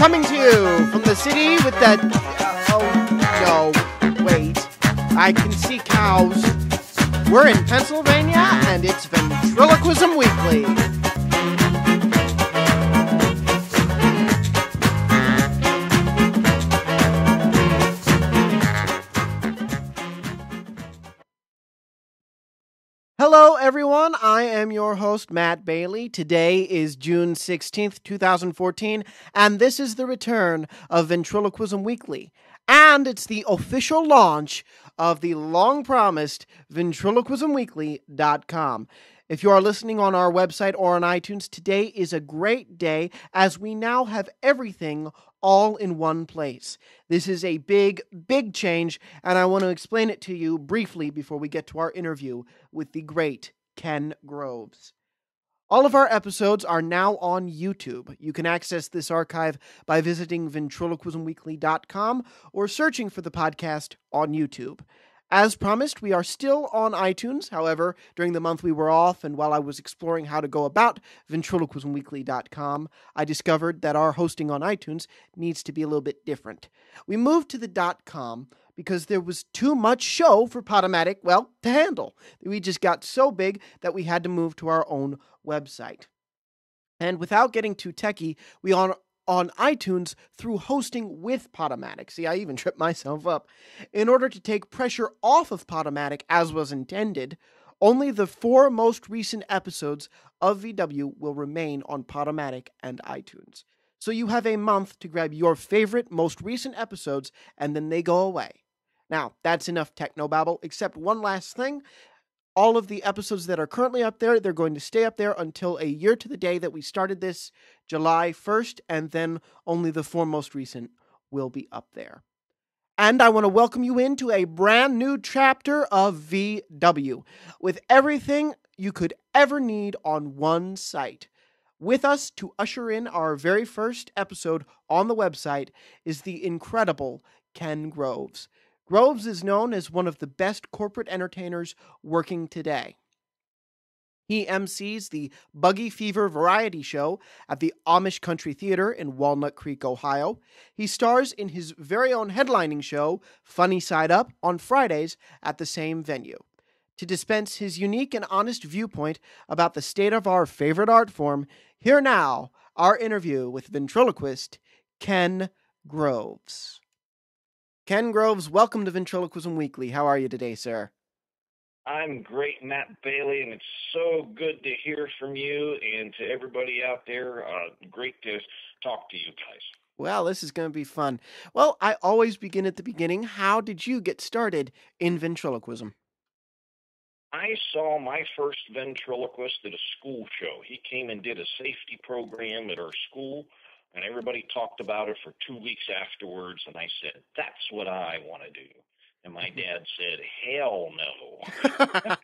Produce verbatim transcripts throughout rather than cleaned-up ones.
Coming to you from the city with that... Oh, no, wait. I can see cows. We're in Pennsylvania, and it's Ventriloquism Weekly. Hello, everyone. I am your host, Matt Bailey. Today is June sixteenth, twenty fourteen, and this is the return of Ventriloquism Weekly. And it's the official launch of the long-promised ventriloquism weekly dot com. If you are listening on our website or on iTunes, today is a great day as we now have everything all in one place. This is a big, big change, and I want to explain it to you briefly before we get to our interview with the great Ken Groves. All of our episodes are now on YouTube. You can access this archive by visiting ventriloquism weekly dot com or searching for the podcast on YouTube. As promised, we are still on iTunes. However, during the month we were off, and while I was exploring how to go about ventriloquism weekly dot com, I discovered that our hosting on iTunes needs to be a little bit different. We moved to the .com because there was too much show for Podomatic, well, to handle. We just got so big that we had to move to our own website. And without getting too techie, we on on iTunes through hosting with Podomatic. See, I even tripped myself up. In order to take pressure off of Podomatic as was intended, only the four most recent episodes of V W will remain on Podomatic and iTunes. So you have a month to grab your favorite, most recent episodes, and then they go away. Now, that's enough technobabble, except one last thing. All of the episodes that are currently up there, they're going to stay up there until a year to the day that we started this, July first, and then only the four most recent will be up there. And I want to welcome you into a brand new chapter of V W, with everything you could ever need on one site. With us to usher in our very first episode on the website is the incredible Ken Groves. Groves is known as one of the best corporate entertainers working today. He M Cs the Buggy Fever variety show at the Amish Country Theater in Walnut Creek, Ohio. He stars in his very own headlining show, Funny Side Up, on Fridays at the same venue. To dispense his unique and honest viewpoint about the state of our favorite art form, here now, our interview with ventriloquist Ken Groves. Ken Groves, welcome to Ventriloquism Weekly. How are you today, sir? I'm great, Matt Bailey, and it's so good to hear from you and to everybody out there. Uh, great to talk to you guys. Well, this is going to be fun. Well, I always begin at the beginning. How did you get started in ventriloquism? I saw my first ventriloquist at a school show. He came and did a safety program at our school, and everybody talked about it for two weeks afterwards, and I said, that's what I want to do. And my dad said, hell no.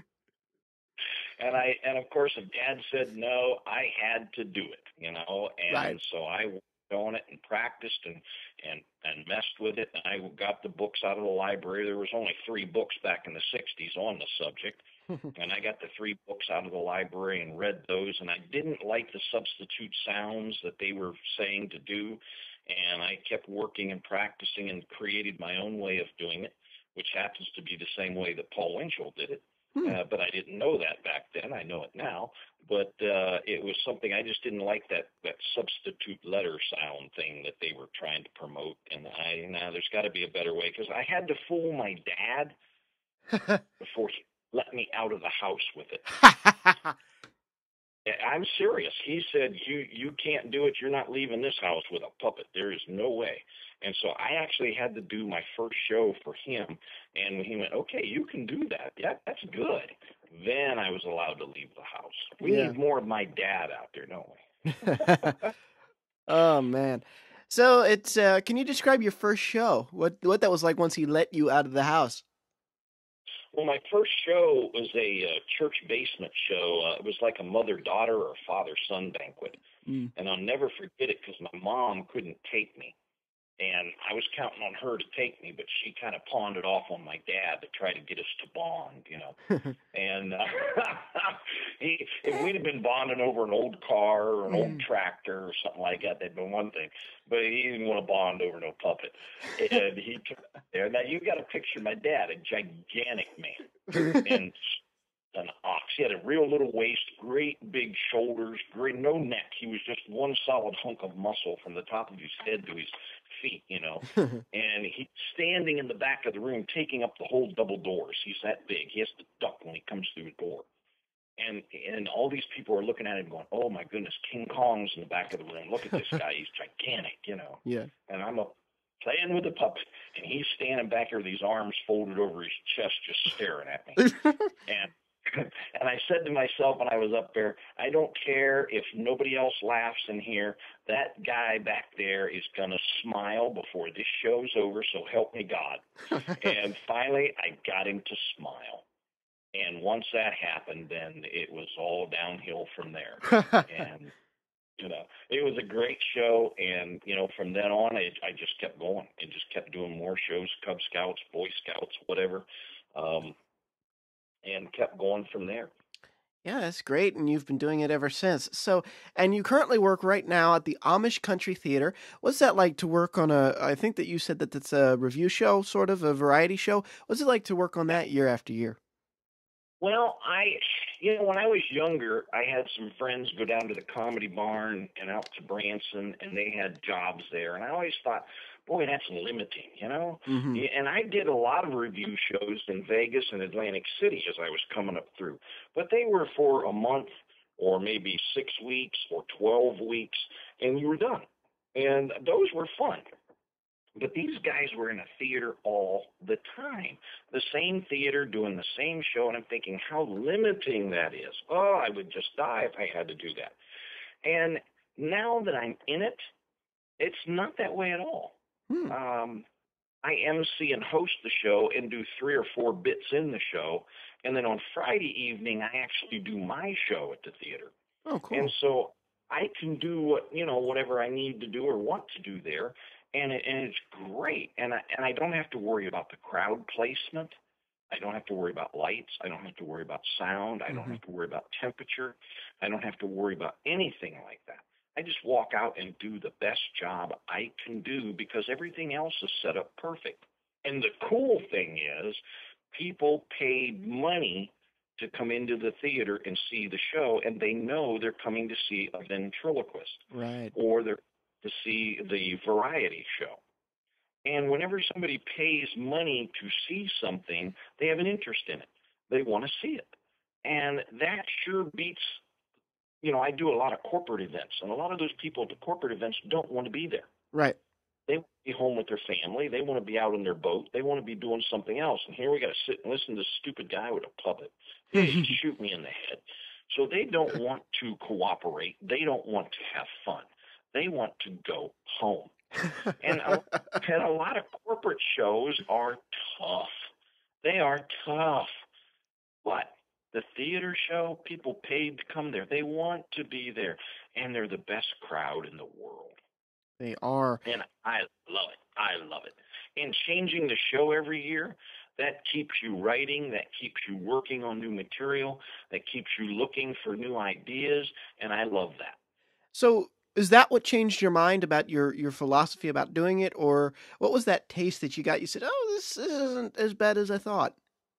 and I, and of course, if Dad said no, I had to do it, you know, and Right. so I worked on it and practiced and, and, and messed with it. And I got the books out of the library. There was only three books back in the sixties on the subject. And I got the three books out of the library and read those, and I didn't like the substitute sounds that they were saying to do, and I kept working and practicing and created my own way of doing it, which happens to be the same way that Paul Winchell did it, hmm. uh, but I didn't know that back then. I know it now, but uh, it was something I just didn't like, that, that substitute letter sound thing that they were trying to promote, and I now there's got to be a better way, because I had to fool my dad before he let me out of the house with it. I'm serious. He said, you you can't do it. You're not leaving this house with a puppet. There is no way. And so I actually had to do my first show for him. And he went, okay, you can do that. Yeah, that's good. Then I was allowed to leave the house. We yeah. need more of my dad out there, don't we? Oh, man. So it's uh, can you describe your first show? What what that was like once he let you out of the house? Well, my first show was a uh, church basement show. Uh, it was like a mother-daughter or father-son banquet. Mm. And I'll never forget it because my mom couldn't take me. And I was counting on her to take me, but she kind of pawned it off on my dad to try to get us to bond, you know. And uh, he, if we'd have been bonding over an old car or an old tractor or something like that, that'd been one thing. But he didn't want to bond over no puppet. And he took there. Now you got to picture my dad, a gigantic man, and an ox. He had a real little waist, great big shoulders, great no neck. He was just one solid hunk of muscle from the top of his head to his feet, you know. And he's standing in the back of the room, taking up the whole double doors. He's that big. He has to duck when he comes through the door. And and all these people are looking at him going, oh, my goodness, King Kong's in the back of the room. Look at this guy. He's gigantic, you know. Yeah. And I'm up playing with the puppet, and he's standing back here with his arms folded over his chest just staring at me. and And I said to myself when I was up there, I don't care if nobody else laughs in here. That guy back there is going to smile before this show's over, so help me God. And finally, I got him to smile. And once that happened, then it was all downhill from there. And, you know, it was a great show. And, you know, from then on, it, I just kept going and just kept doing more shows, Cub Scouts, Boy Scouts, whatever. Um, and kept going from there. Yeah, that's great, and you've been doing it ever since. So, and you currently work right now at the Amish Country Theater. What's that like to work on a, I think that you said that it's a review show, sort of, a variety show. What's it like to work on that year after year? Well, I, you know, when I was younger, I had some friends go down to the Comedy Barn and out to Branson, and they had jobs there. And I always thought, boy, that's limiting, you know? Mm-hmm. And I did a lot of review shows in Vegas and Atlantic City as I was coming up through. But they were for a month or maybe six weeks or twelve weeks, and you were done. And those were fun. But these guys were in a theater all the time, the same theater doing the same show, and I'm thinking how limiting that is. Oh, I would just die if I had to do that. And now that I'm in it, it's not that way at all. Hmm. Um, I M C and host the show and do three or four bits in the show, and then on Friday evening, I actually do my show at the theater. Oh, cool. And so I can do what, you know, whatever I need to do or want to do there. And, it, and it's great. And I, and I don't have to worry about the crowd placement. I don't have to worry about lights. I don't have to worry about sound. I don't Mm-hmm. have to worry about temperature. I don't have to worry about anything like that. I just walk out and do the best job I can do because everything else is set up perfect. And the cool thing is people paid money to come into the theater and see the show, and they know they're coming to see a ventriloquist. Right. Or they're to see the variety show. And whenever somebody pays money to see something, they have an interest in it. They want to see it. And that sure beats, you know, I do a lot of corporate events, and a lot of those people at the corporate events don't want to be there. Right. They want to be home with their family. They want to be out on their boat. They want to be doing something else. And here we got to sit and listen to this stupid guy with a puppet. He shoot me in the head. So they don't want to cooperate. They don't want to have fun. They want to go home. And a, and a lot of corporate shows are tough. They are tough. But the theater show, people paid to come there. They want to be there. And they're the best crowd in the world. They are. And I love it. I love it. And changing the show every year, that keeps you writing, that keeps you working on new material, that keeps you looking for new ideas. And I love that. So, is that what changed your mind about your, your philosophy about doing it? Or what was that taste that you got? You said, oh, this, this isn't as bad as I thought.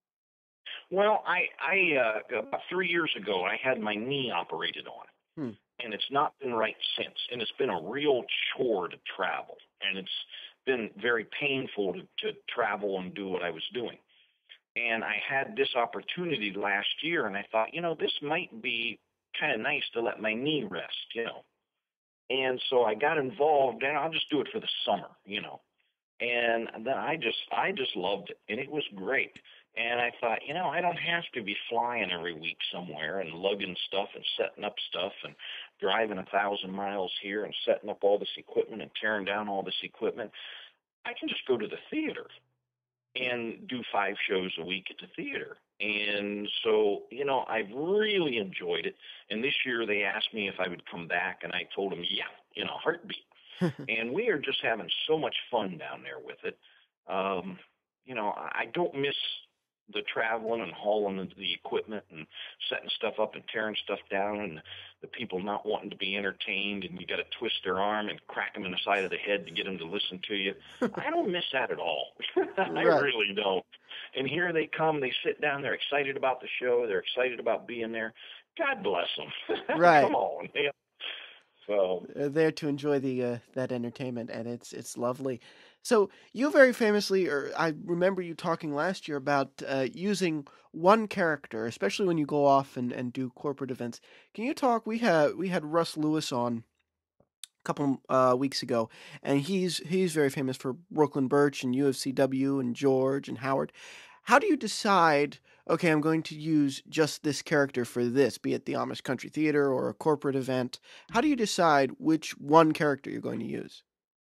Well, I, I uh, about three years ago, I had my knee operated on. Hmm. And it's not been right since. And it's been a real chore to travel. And it's been very painful to, to travel and do what I was doing. And I had this opportunity last year, and I thought, you know, this might be kind of nice to let my knee rest, you know. And so I got involved, and I'll just do it for the summer, you know. And then I just, I just loved it, and it was great. And I thought, you know, I don't have to be flying every week somewhere and lugging stuff and setting up stuff and driving a thousand miles here and setting up all this equipment and tearing down all this equipment. I can just go to the theater and do five shows a week at the theater. And so, you know, I've really enjoyed it. And this year they asked me if I would come back, and I told them, yeah, you know, heartbeat. And we are just having so much fun down there with it. Um, you know, I I don't miss the traveling and hauling the the equipment and setting stuff up and tearing stuff down and the people not wanting to be entertained and you got to twist their arm and crack them in the side of the head to get them to listen to you. I don't miss that at all. I Right. really don't. And here they come, they sit down, they're excited about the show, they're excited about being there. God bless them. Right. Come on. Yeah. So, They're there to enjoy the uh, that entertainment, and it's it's lovely. So you very famously, or I remember you talking last year about uh, using one character, especially when you go off and, and do corporate events. Can you talk? We had we had Russ Lewis on a couple uh, weeks ago, and he's he's very famous for Brooklyn Birch and U F C W and George and Howard. How do you decide? Okay, I'm going to use just this character for this, be it the Amish Country Theater or a corporate event. How do you decide which one character you're going to use?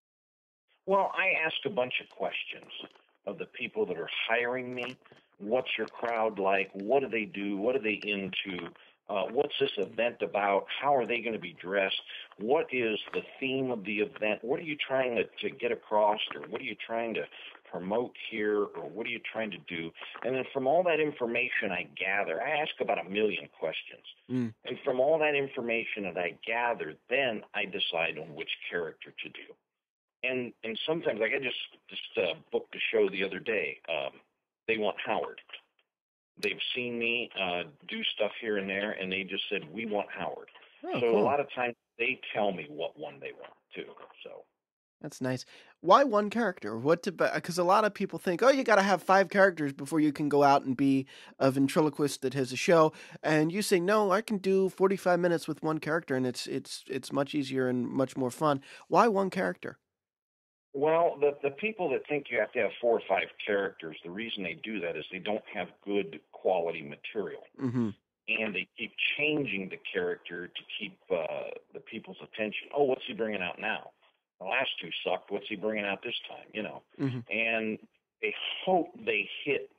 well, I ask a bunch of questions of the people that are hiring me. What's your crowd like? What do they do? What are they into? Uh, what's this event about? How are they going to be dressed? What is the theme of the event? What are you trying to, to get across, or what are you trying to promote here, or what are you trying to do? And then from all that information I gather, I ask about a million questions. Mm. And from all that information that I gather, then I decide on which character to do. And and sometimes, like I just just uh, booked a show the other day. Um, they want Howard. They've seen me uh, do stuff here and there, and they just said we want Howard. Oh, So a cool. lot of times they tell me what one they want too. So That's nice. Why one character? What to? Because a lot of people think, oh, you got to have five characters before you can go out and be a ventriloquist that has a show. And you say, no, I can do forty-five minutes with one character, and it's it's it's much easier and much more fun. Why one character? well, the the people that think you have to have four or five characters, the reason they do that is they don't have good quality material. Mm-hmm. And they keep changing the character to keep uh, the people's attention. Oh, what's he bringing out now? The last two sucked. What's he bringing out this time? You know, Mm-hmm. and they hope they hit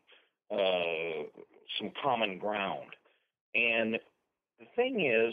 uh, some common ground. And the thing is,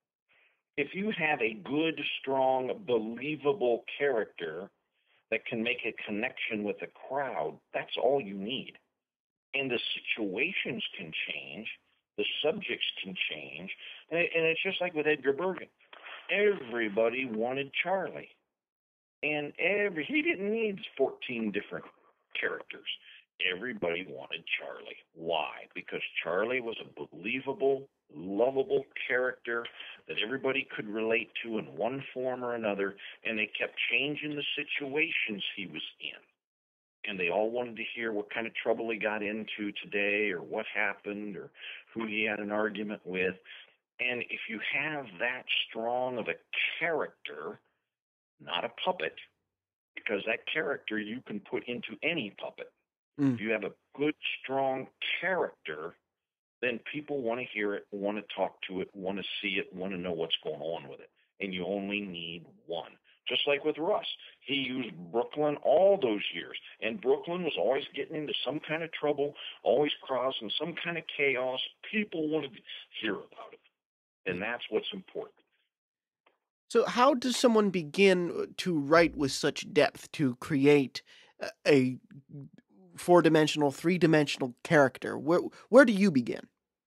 if you have a good, strong, believable character that can make a connection with the crowd, that's all you need. And the situations can change, the subjects can change, and, and it's just like with Edgar Bergen. Everybody wanted Charlie, and every he didn't need fourteen different characters. Everybody wanted Charlie. Why? Because Charlie was a believable, lovable character that everybody could relate to in one form or another, and they kept changing the situations he was in and they all wanted to hear what kind of trouble he got into today or what happened or who he had an argument with. And if you have that strong of a character, not a puppet, because that character you can put into any puppet. Mm. If you have a good, strong character, then people want to hear it, want to talk to it, want to see it, want to know what's going on with it. And you only need one. Just like with Russ. He used Brooklyn all those years. And Brooklyn was always getting into some kind of trouble, always causing some kind of chaos. People wanted to hear about it. And that's what's important. So, how does someone begin to write with such depth to create a a four-dimensional, three-dimensional character? Where where do you begin?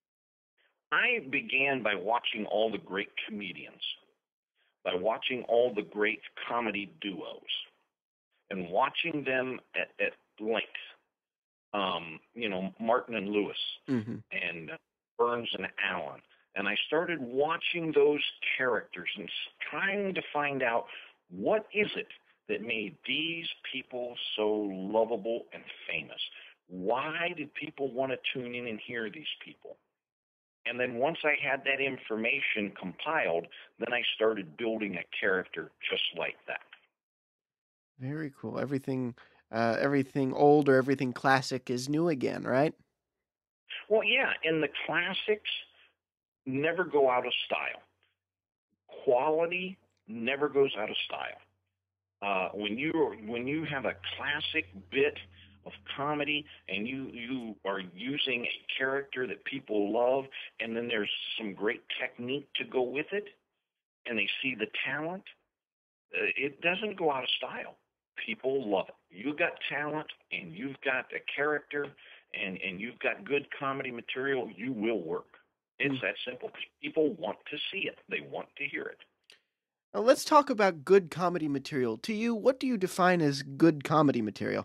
I began by watching all the great comedians, by watching all the great comedy duos, and watching them at, at length. Um, you know, Martin and Lewis, Mm-hmm. and Burns and Allen. And I started watching those characters and trying to find out what is it that made these people so lovable and famous? Why did people want to tune in and hear these people? And then once I had that information compiled, then I started building a character just like that. Very cool. Everything, uh, everything old or everything classic is new again, right? Well, yeah, and the classics never go out of style. Quality never goes out of style. Uh, when you when you have a classic bit of comedy and you you are using a character that people love, and then there's some great technique to go with it, and they see the talent, uh, it doesn't go out of style. People love it. You've got talent and you've got a character and, and you've got good comedy material, you will work. It's Mm. that simple. People want to see it. They want to hear it. Now let's talk about good comedy material. To you, what do you define as good comedy material?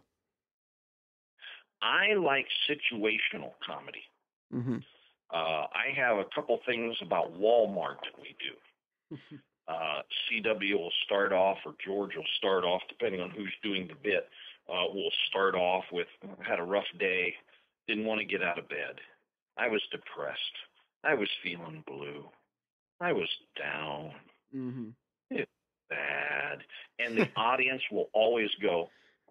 I like situational comedy. Mm-hmm. Uh, I have a couple things about Walmart that we do. Uh, C W will start off, or George will start off, depending on who's doing the bit. Uh, we'll start off with, had a rough day, didn't want to get out of bed. I was depressed. I was feeling blue. I was down. Mm-hmm. It's bad. And the audience will always go,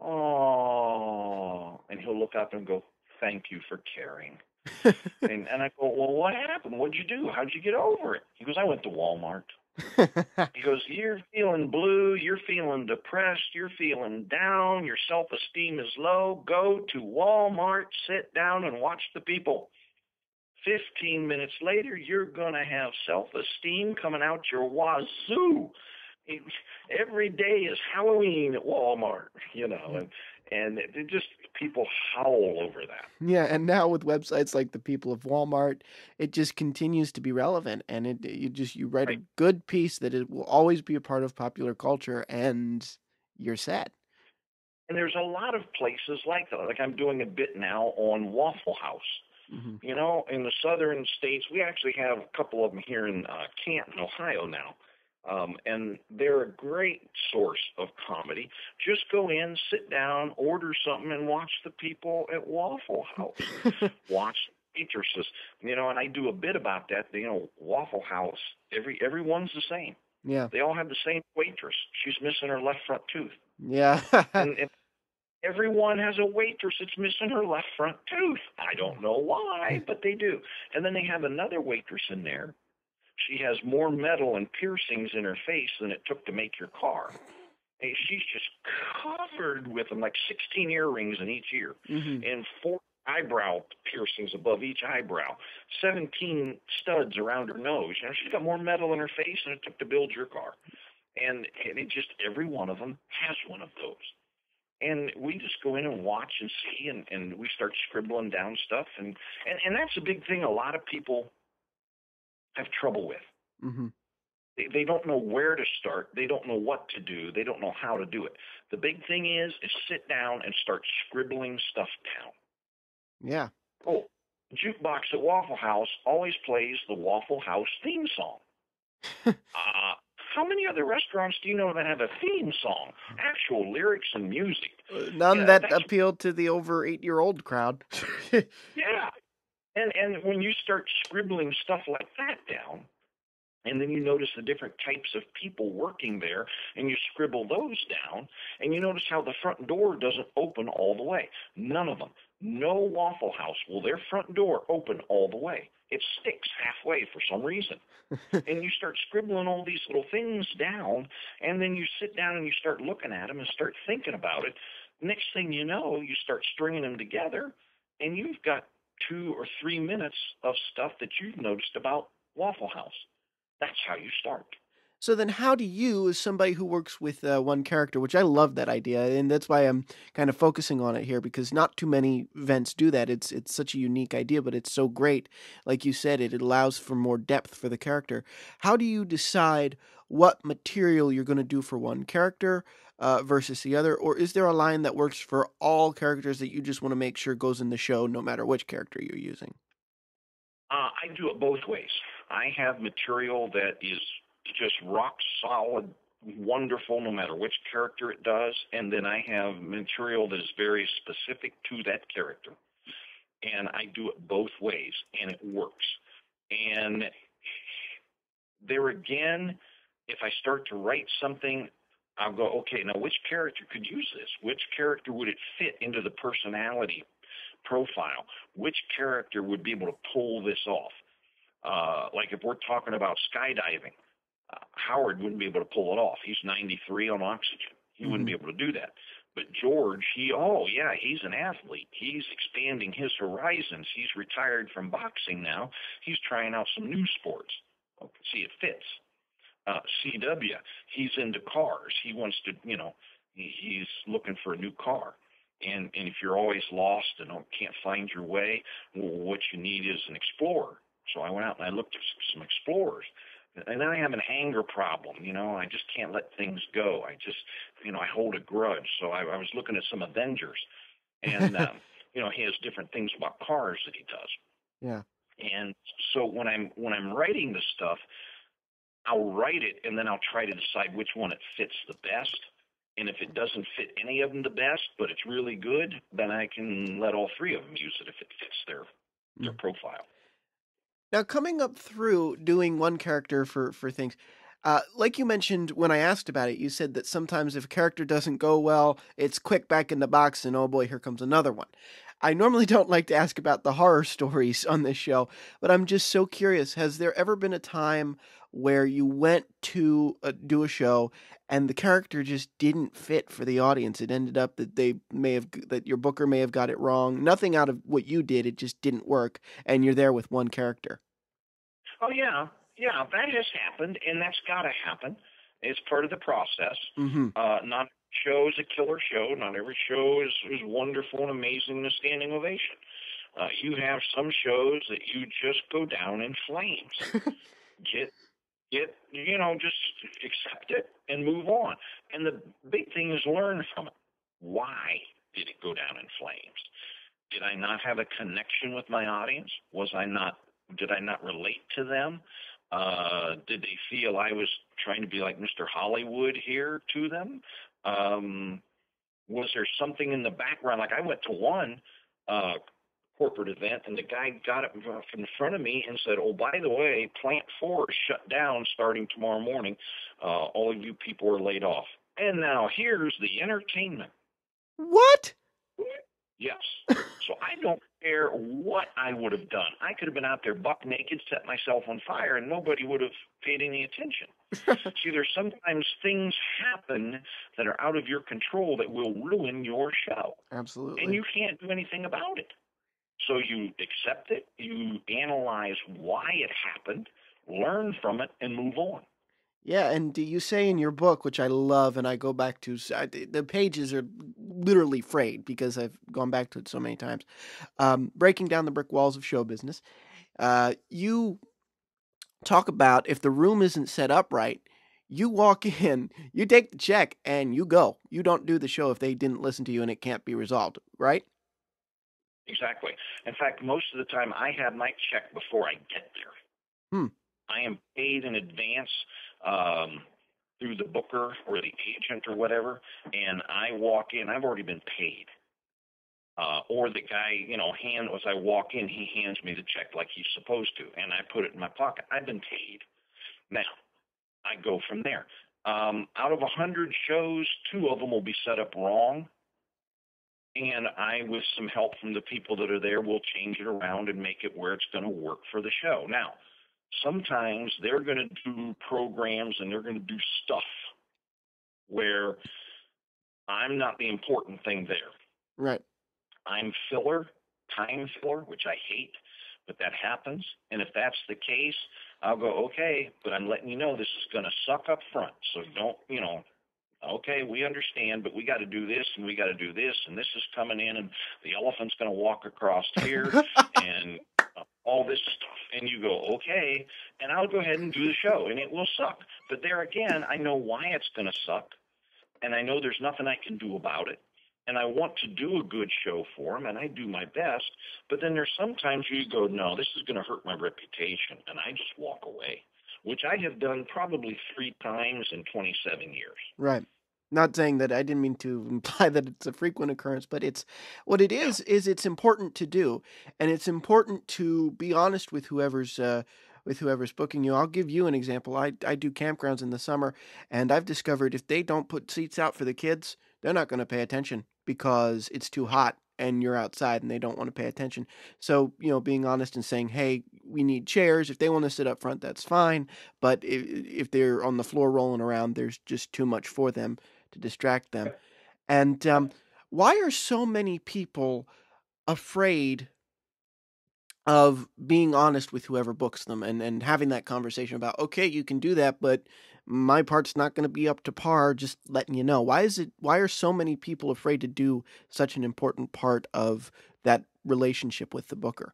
oh, and he'll look up and go, thank you for caring. and, and I go, well, what happened? What'd you do? How'd you get over it? He goes, I went to Walmart. He goes, you're feeling blue, you're feeling depressed, you're feeling down, your self-esteem is low. Go to Walmart, sit down, and watch the people. Fifteen minutes later, you're going to have self-esteem coming out your wazoo. Every day is Halloween at Walmart, you know, and, and it, it just, people howl over that. Yeah, and now with websites like the People of Walmart, it just continues to be relevant, and it you just you write a Right. good piece that it will always be a part of popular culture, and you're set. And there's a lot of places like that. Like I'm doing a bit now on Waffle House. Mm-hmm. You know, in the southern states, we actually have a couple of them here in uh, Canton, Ohio now. Um, and they're a great source of comedy. Just go in, sit down, order something, and watch the people at Waffle House. Watch waitresses. You know, and I do a bit about that. You know, Waffle House, every everyone's the same. Yeah. They all have the same waitress. She's missing her left front tooth. Yeah. and, and everyone has a waitress that's missing her left front tooth. I don't know why, but they do. And then they have another waitress in there. She has more metal and piercings in her face than it took to make your car. And she's just covered with them, like sixteen earrings in each ear, Mm-hmm. and four eyebrow piercings above each eyebrow, seventeen studs around her nose. You know, she's got more metal in her face than it took to build your car. And, and it just, every one of them has one of those. And we just go in and watch and see, and, and we start scribbling down stuff. And, and, and that's a big thing a lot of people have trouble with. Mm-hmm. They, they don't know where to start. They don't know what to do. They don't know how to do it. The big thing is, is sit down and start scribbling stuff down. Yeah. Oh, jukebox at Waffle House always plays the Waffle House theme song. uh, how many other restaurants do you know that have a theme song, actual lyrics and music? Uh, none Yeah, that that's- appeal to the over eight-year-old crowd. Yeah. And and when you start scribbling stuff like that down, and then you notice the different types of people working there, and you scribble those down, and you notice how the front door doesn't open all the way. None of them. No Waffle House will their front door open all the way. It sticks halfway for some reason. And you start scribbling all these little things down, and then you sit down and you start looking at them and start thinking about it. Next thing you know, you start stringing them together, and you've got two or three minutes of stuff that you've noticed about Waffle House. That's how you start. So then how do you, as somebody who works with uh, one character, which I love that idea, and that's why I'm kind of focusing on it here, because not too many events do that. It's it's such a unique idea, but it's so great. Like you said, it, it allows for more depth for the character. How do you decide what material you're going to do for one character uh, versus the other? Or is there a line that works for all characters that you just want to make sure goes in the show no matter which character you're using? Uh, I do it both ways. I have material that is just rock solid, wonderful, no matter which character it does. And then I have material that is very specific to that character. And I do it both ways, and it works. And there again, if I start to write something, I'll go, okay, now which character could use this? Which character would it fit into the personality profile? Which character would be able to pull this off? Uh, like if we're talking about skydiving, uh, Howard wouldn't be able to pull it off. He's ninety-three on oxygen. He mm-hmm. wouldn't be able to do that. But George, he, oh, yeah, he's an athlete. He's expanding his horizons. He's retired from boxing now. He's trying out some new sports. Okay, see, it fits. uh, C W. He's into cars. He wants to, you know, he, he's looking for a new car. And and if you're always lost and don't, can't find your way, well, what you need is an Explorer. So I went out and I looked at some Explorers. And then I have an anger problem. You know, I just can't let things go. I just, you know, I hold a grudge. So I, I was looking at some Avengers. And, um, you know, he has different things about cars that he does. Yeah. And so when I'm when I'm writing the stuff, I'll write it and then I'll try to decide which one it fits the best. And if it doesn't fit any of them the best, but it's really good, then I can let all three of them use it if it fits their their Mm. profile. Now, coming up through doing one character for for things, uh, like you mentioned when I asked about it, you said that sometimes if a character doesn't go well, it's quick back in the box, and oh boy, here comes another one. I normally don't like to ask about the horror stories on this show, but I'm just so curious. Has there ever been a time where you went to uh, do a show and the character just didn't fit for the audience? It ended up that they may have that your booker may have got it wrong. Nothing out of what you did, it just didn't work, and you're there with one character. Oh yeah, yeah, that has happened, and that's got to happen. It's part of the process. Mm-hmm. Uh, not every show is a killer show. Not every show is, is wonderful and amazing and a standing ovation. Uh, you have some shows that you just go down in flames. Get get you know just accept it and move on. And the big thing is learn from it. Why did it go down in flames? Did I not have a connection with my audience? Was I not? Did I not relate to them? Uh, did they feel I was trying to be like Mister Hollywood here to them? Um, was there something in the background? Like I went to one uh, corporate event, and the guy got up in front of me and said, "Oh, by the way, Plant Four is shut down starting tomorrow morning. Uh, all of you people are laid off. And now here's the entertainment." What? Yes. So I don't care what I would have done. I could have been out there buck naked, set myself on fire, and nobody would have paid any attention. See, there's sometimes things happen that are out of your control that will ruin your show. Absolutely. And you can't do anything about it. So you accept it, you analyze why it happened, learn from it, and move on. Yeah, and you say in your book, which I love, and I go back to, I, the pages are literally frayed because I've gone back to it so many times. Um, breaking down the brick walls of show business. Uh, you talk about if the room isn't set up right, you walk in, you take the check, and you go. You don't do the show if they didn't listen to you and it can't be resolved, right? Exactly. In fact, most of the time I have my check before I get there. Hmm. I am paid in advance um, through the booker or the agent or whatever, and I walk in. I've already been paid. Uh, or the guy, you know, hand as I walk in, he hands me the check like he's supposed to, and I put it in my pocket. I've been paid. Now, I go from there. Um, out of a hundred shows, two of them will be set up wrong, and I, with some help from the people that are there, will change it around and make it where it's going to work for the show. Now, sometimes they're going to do programs and they're going to do stuff where I'm not the important thing there. Right. I'm filler, time filler, which I hate, but that happens. And if that's the case, I'll go, okay, but I'm letting you know this is going to suck up front. So don't, you know, okay, we understand, but we got to do this and we got to do this, and this is coming in, and the elephant's going to walk across here, and uh, all this stuff. And you go, okay, and I'll go ahead and do the show, and it will suck. But there again, I know why it's going to suck, and I know there's nothing I can do about it. And I want to do a good show for them, and I do my best. But then there's sometimes you go, no, this is going to hurt my reputation, and I just walk away, which I have done probably three times in twenty-seven years. Right. Not saying that, I didn't mean to imply that it's a frequent occurrence, but it's what it is, yeah. is it's important to do. And it's important to be honest with whoever's, uh, with whoever's booking you. I'll give you an example. I, I do campgrounds in the summer, and I've discovered if they don't put seats out for the kids, they're not going to pay attention because it's too hot and you're outside and they don't want to pay attention. So, you know, being honest and saying, hey, we need chairs. If they want to sit up front, that's fine. But if, if they're on the floor rolling around, there's just too much for them to distract them. And um, why are so many people afraid of being honest with whoever books them and, and having that conversation about, okay, you can do that, but my part's not going to be up to par, just letting you know. Why is it, why are so many people afraid to do such an important part of that relationship with the booker?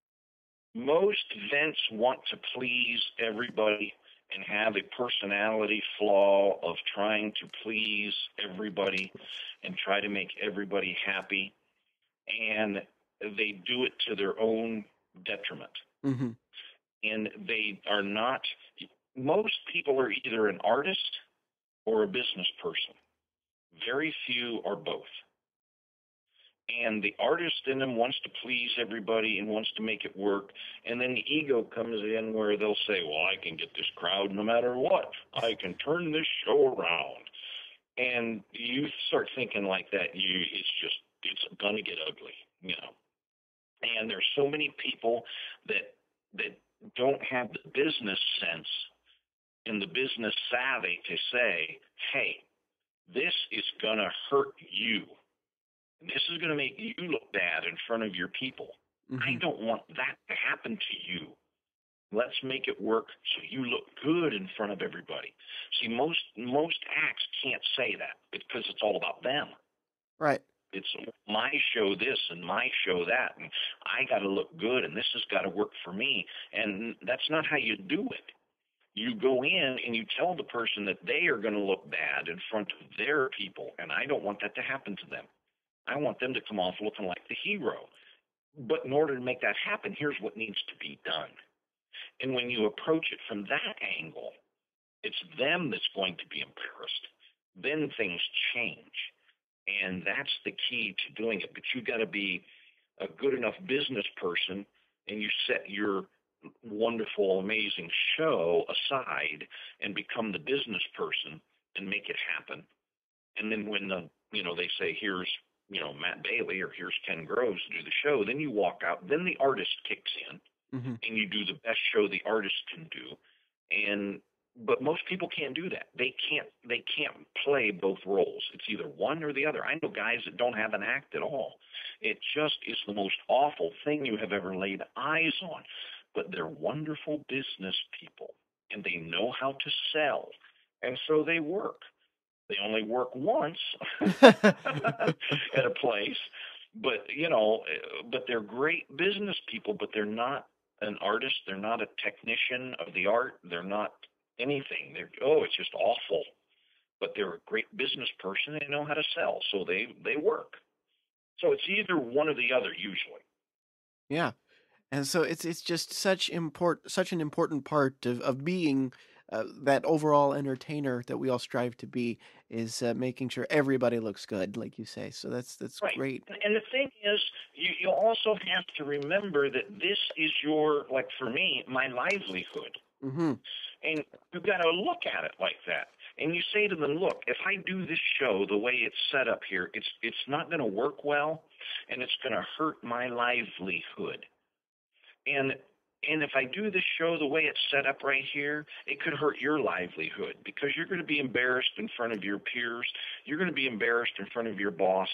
Most vents want to please everybody and have a personality flaw of trying to please everybody and try to make everybody happy. And they do it to their own detriment. Mm-hmm. And they are not, most people are either an artist or a business person. Very few are both. And the artist in them wants to please everybody and wants to make it work. And then the ego comes in where they'll say, well, I can get this crowd no matter what. I can turn this show around. And you start thinking like that, you it's just, it's going to get ugly, you know. And there's so many people that that don't have the business sense and the business savvy to say, hey, this is going to hurt you. This is going to make you look bad in front of your people. Mm-hmm. I don't want that to happen to you. Let's make it work so you look good in front of everybody. See, most most acts can't say that because it's all about them. Right. It's my show this and my show that, and I got to look good, and this has got to work for me. And that's not how you do it. You go in and you tell the person that they are going to look bad in front of their people, and I don't want that to happen to them. I want them to come off looking like the hero. But in order to make that happen, here's what needs to be done. And when you approach it from that angle, it's them that's going to be embarrassed. Then things change. And that's the key to doing it. But you got to be a good enough business person, and you set your wonderful, amazing show aside and become the business person and make it happen. And then when the, you know, they say, here's, you know, Matt Bailey or here's Ken Groves to do the show, then you walk out, then the artist kicks in, mm-hmm. and you do the best show the artist can do. And but most people can't do that. They can't they can't play both roles. It's either one or the other. I know guys that don't have an act at all. It just is the most awful thing you have ever laid eyes on. But they're wonderful business people, and they know how to sell, and so they work. They only work once at a place, but, you know, but they're great business people, but they're not an artist. They're not a technician of the art. They're not anything. They're, oh, it's just awful. But they're a great business person. They know how to sell, so they, they work. So it's either one or the other usually. Yeah. And so it's it's just such import such an important part of, of being uh, that overall entertainer that we all strive to be is uh, making sure everybody looks good, like you say. So that's that's right. great. And the thing is, you, you also have to remember that this is your, like for me, my livelihood. Mm-hmm. And you've got to look at it like that. And you say to them, look, if I do this show the way it's set up here, it's it's not going to work well, and it's going to hurt my livelihood. And and if I do this show the way it's set up right here, it could hurt your livelihood because you're going to be embarrassed in front of your peers. You're going to be embarrassed in front of your boss.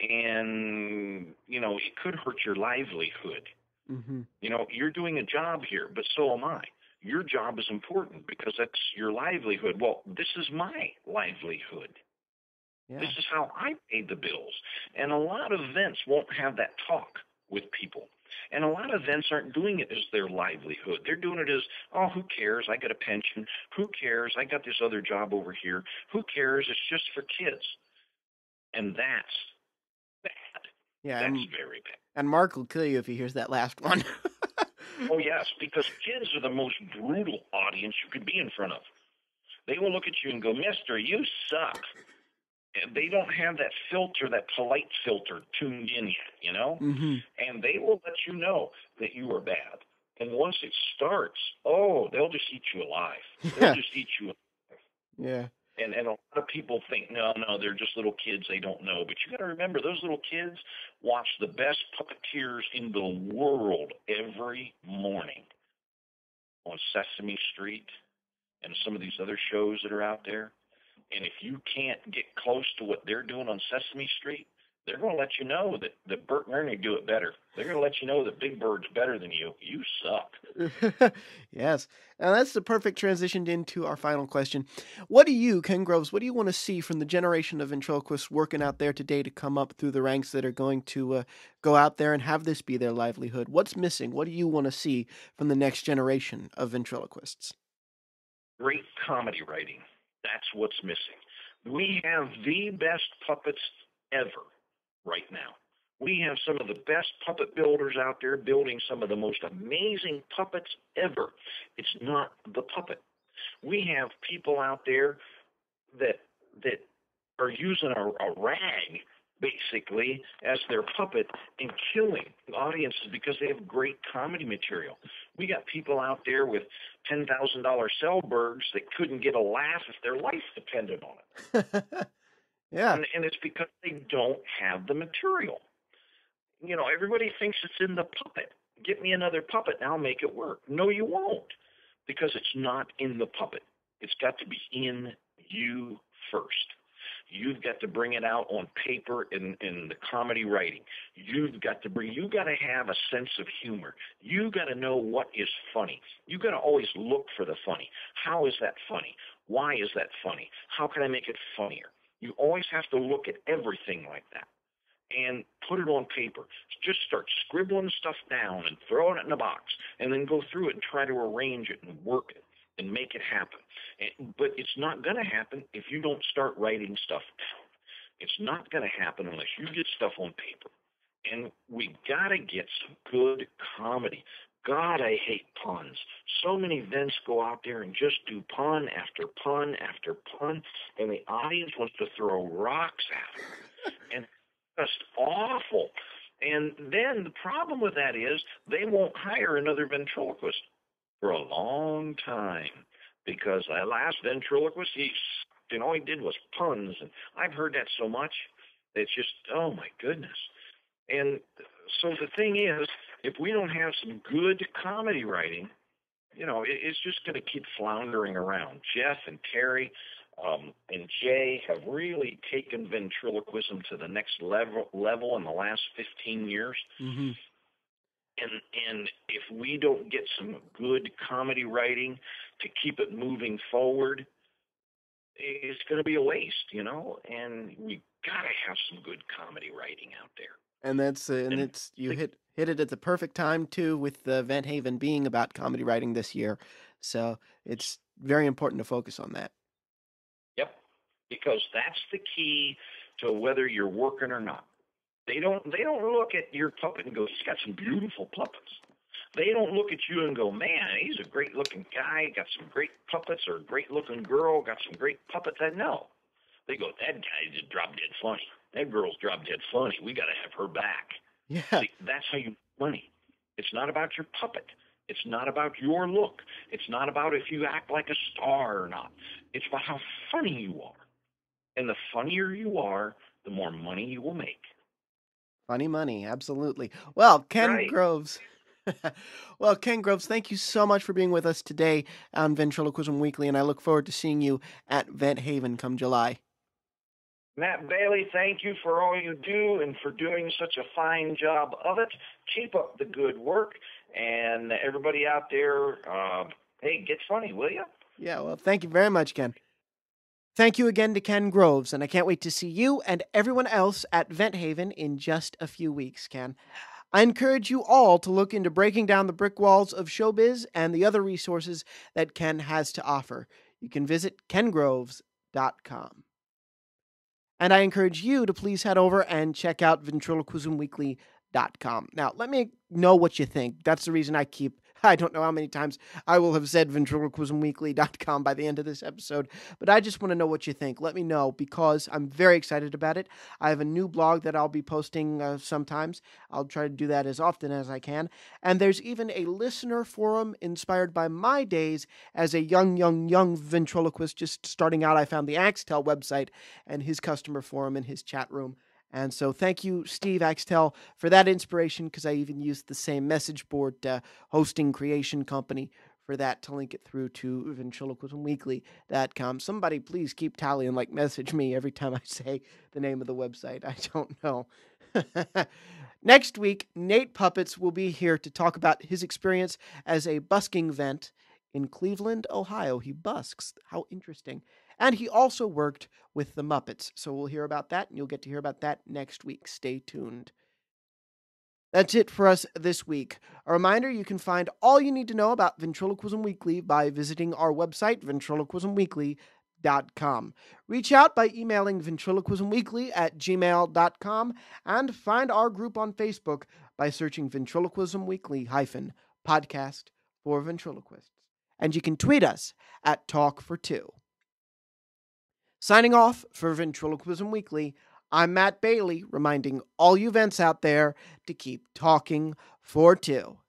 And, you know, it could hurt your livelihood. Mm-hmm. You know, you're doing a job here, but so am I. Your job is important because that's your livelihood. Well, this is my livelihood. Yeah. This is how I pay the bills. And a lot of events won't have that talk with people. And a lot of events aren't doing it as their livelihood. They're doing it as, oh, who cares? I got a pension. Who cares? I got this other job over here. Who cares? It's just for kids. And that's bad. Yeah, that's I'm, very bad. And Mark will kill you if he hears that last one. Oh, yes, because kids are the most brutal audience you could be in front of. They will look at you and go, mister, you suck. They don't have that filter, that polite filter tuned in yet, you know? Mm-hmm. And they will let you know that you are bad. And once it starts, oh, they'll just eat you alive. They'll just eat you alive. Yeah. And and a lot of people think, no, no, they're just little kids. They don't know. But you got to remember, those little kids watch the best puppeteers in the world every morning on Sesame Street and some of these other shows that are out there. And if you can't get close to what they're doing on Sesame Street, they're going to let you know that, that Bert and Ernie do it better. They're going to let you know that Big Bird's better than you. You suck. Yes. And that's the perfect transition into our final question. What do you, Ken Groves, what do you want to see from the generation of ventriloquists working out there today to come up through the ranks that are going to uh, go out there and have this be their livelihood? What's missing? What do you want to see from the next generation of ventriloquists? Great comedy writing. That's what's missing. We have the best puppets ever right now. We have some of the best puppet builders out there building some of the most amazing puppets ever. It's not the puppet. We have people out there that that are using a, a rag, basically, as their puppet and killing audiences because they have great comedy material. We got people out there with ten thousand dollars Sellbergs that couldn't get a laugh if their life depended on it. Yeah. And, and it's because they don't have the material. You know, everybody thinks it's in the puppet. Get me another puppet and I'll make it work. No, you won't, because it's not in the puppet. It's got to be in you first. You've got to bring it out on paper in, in the comedy writing. You've got to bring, you've got to have a sense of humor. You've got to know what is funny. You've got to always look for the funny. How is that funny? Why is that funny? How can I make it funnier? You always have to look at everything like that and put it on paper. Just start scribbling stuff down and throwing it in a box, and then go through it and try to arrange it and work it and make it happen. And, but it's not going to happen if you don't start writing stuff down. It's not going to happen unless you get stuff on paper. And we got to get some good comedy. God, I hate puns. So many vents go out there and just do pun after pun after pun, and the audience wants to throw rocks at them. And just awful. And then the problem with that is they won't hire another ventriloquist for a long time, because that last ventriloquist, he, you know, all he did was puns. And I've heard that so much. It's just, oh my goodness. And so the thing is, if we don't have some good comedy writing, you know, it, it's just going to keep floundering around. Jeff and Terry um, and Jay have really taken ventriloquism to the next level level in the last fifteen years. Mm-hmm. And and if we don't get some good comedy writing to keep it moving forward, it's going to be a waste, you know. And we got to have some good comedy writing out there. And that's uh, and, and it's you the, hit hit it at the perfect time too, with the Vent Haven being about comedy writing this year. So it's very important to focus on that. Yep, because that's the key to whether you're working or not. They don't they don't look at your puppet and go, he's got some beautiful puppets. They don't look at you and go, man, he's a great looking guy, got some great puppets, or a great looking girl, got some great puppets. I know. They go, that guy just drop dead funny. That girl's drop dead funny. We got to have her back. Yeah. See, that's how you make money. It's not about your puppet. It's not about your look. It's not about if you act like a star or not. It's about how funny you are. And the funnier you are, the more money you will make. Funny money, absolutely. Well, Ken right. Groves. Well, Ken Groves, thank you so much for being with us today on Ventriloquism Weekly, and I look forward to seeing you at Vent Haven come July. Matt Bailey, thank you for all you do and for doing such a fine job of it. Keep up the good work. And everybody out there, uh, hey, get funny, will you? Yeah, well, thank you very much, Ken. Thank you again to Ken Groves, and I can't wait to see you and everyone else at Vent Haven in just a few weeks, Ken. I encourage you all to look into breaking down the brick walls of showbiz and the other resources that Ken has to offer. You can visit ken groves dot com. And I encourage you to please head over and check out ventriloquism weekly dot com. Now, let me know what you think. That's the reason I keep, I don't know how many times I will have said ventriloquism weekly dot com by the end of this episode, but I just want to know what you think. Let me know, because I'm very excited about it. I have a new blog that I'll be posting uh, sometimes. I'll try to do that as often as I can. And there's even a listener forum inspired by my days as a young, young, young ventriloquist just starting out. I found the Axtel website and his customer forum in his chat room. And so thank you, Steve Axtell, for that inspiration, because I even used the same message board uh, hosting creation company for that to link it through to ventriloquism weekly dot com. Somebody please keep tally and like message me every time I say the name of the website. I don't know. Next week, Nate Puppets will be here to talk about his experience as a busking vent in Cleveland, Ohio. He busks. How interesting. And he also worked with the Muppets. So we'll hear about that, and you'll get to hear about that next week. Stay tuned. That's it for us this week. A reminder, you can find all you need to know about Ventriloquism Weekly by visiting our website, ventriloquism weekly dot com. Reach out by emailing ventriloquismweekly at gmail dot com and find our group on Facebook by searching Ventriloquism Weekly hyphen podcast for ventriloquists. And you can tweet us at Talk for Two. Signing off for Ventriloquism Weekly, I'm Matt Bailey, reminding all you vents out there to keep talking for two.